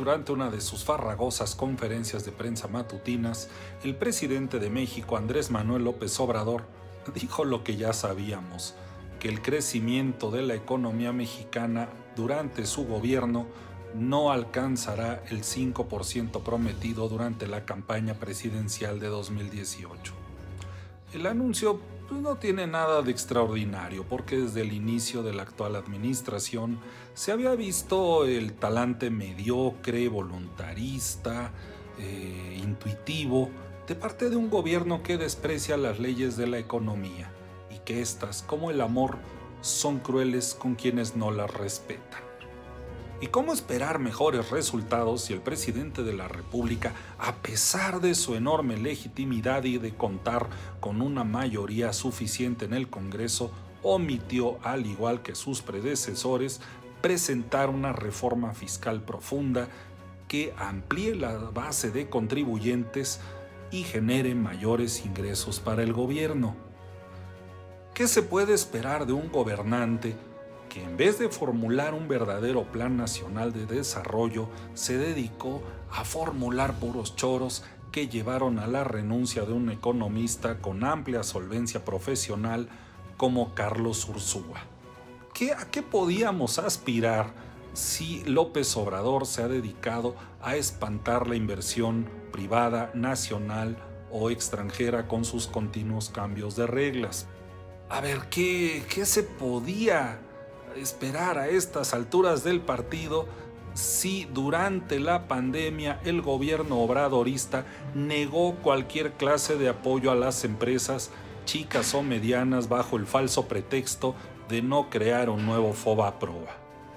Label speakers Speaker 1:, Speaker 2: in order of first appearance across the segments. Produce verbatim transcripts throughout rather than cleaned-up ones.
Speaker 1: durante una de sus farragosas conferencias de prensa matutinas, el presidente de México, Andrés Manuel López Obrador, dijo lo que ya sabíamos, que el crecimiento de la economía mexicana durante su gobierno no alcanzará el cinco por ciento prometido durante la campaña presidencial de dos mil dieciocho. El anuncio pues, no tiene nada de extraordinario porque desde el inicio de la actual administración se había visto el talante mediocre, voluntarista, eh, intuitivo de parte de un gobierno que desprecia las leyes de la economía y que éstas, como el amor, son crueles con quienes no las respetan. ¿Y cómo esperar mejores resultados si el presidente de la República, a pesar de su enorme legitimidad y de contar con una mayoría suficiente en el Congreso, omitió, al igual que sus predecesores, presentar una reforma fiscal profunda que amplíe la base de contribuyentes y genere mayores ingresos para el gobierno? ¿Qué se puede esperar de un gobernante que en vez de formular un verdadero plan nacional de desarrollo, se dedicó a formular puros choros que llevaron a la renuncia de un economista con amplia solvencia profesional como Carlos Ursúa? ¿Qué, ¿A qué podíamos aspirar si López Obrador se ha dedicado a espantar la inversión privada, nacional o extranjera con sus continuos cambios de reglas? A ver, ¿qué, qué se podía esperar a estas alturas del partido si durante la pandemia el gobierno obradorista negó cualquier clase de apoyo a las empresas chicas o medianas bajo el falso pretexto de no crear un nuevo FOBAPROA?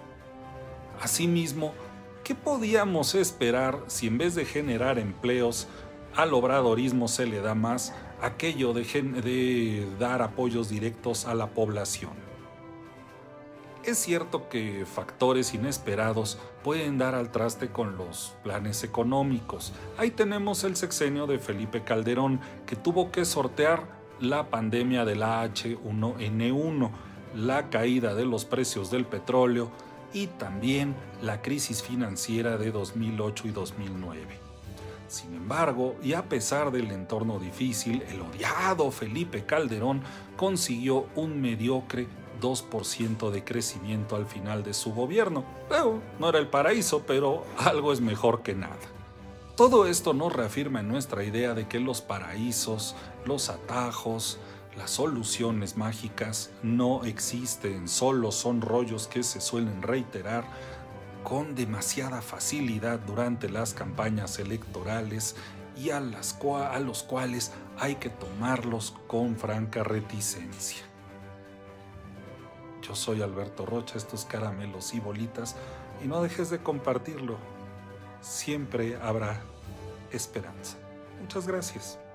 Speaker 1: Asimismo, ¿qué podíamos esperar si en vez de generar empleos al obradorismo se le da más aquello de, de dar apoyos directos a la población? Es cierto que factores inesperados pueden dar al traste con los planes económicos. Ahí tenemos el sexenio de Felipe Calderón, que tuvo que sortear la pandemia del A H uno N uno, la caída de los precios del petróleo y también la crisis financiera de dos mil ocho y dos mil nueve. Sin embargo, y a pesar del entorno difícil, el odiado Felipe Calderón consiguió un mediocre dos por ciento de crecimiento al final de su gobierno. Bueno, no era el paraíso, pero algo es mejor que nada. Todo esto nos reafirma en nuestra idea de que los paraísos, los atajos, las soluciones mágicas no existen, solo son rollos que se suelen reiterar con demasiada facilidad durante las campañas electorales y a, las, a los cuales hay que tomarlos con franca reticencia. Yo soy Alberto Rocha, estos caramelos y bolitas, y no dejes de compartirlo. Siempre habrá esperanza. Muchas gracias.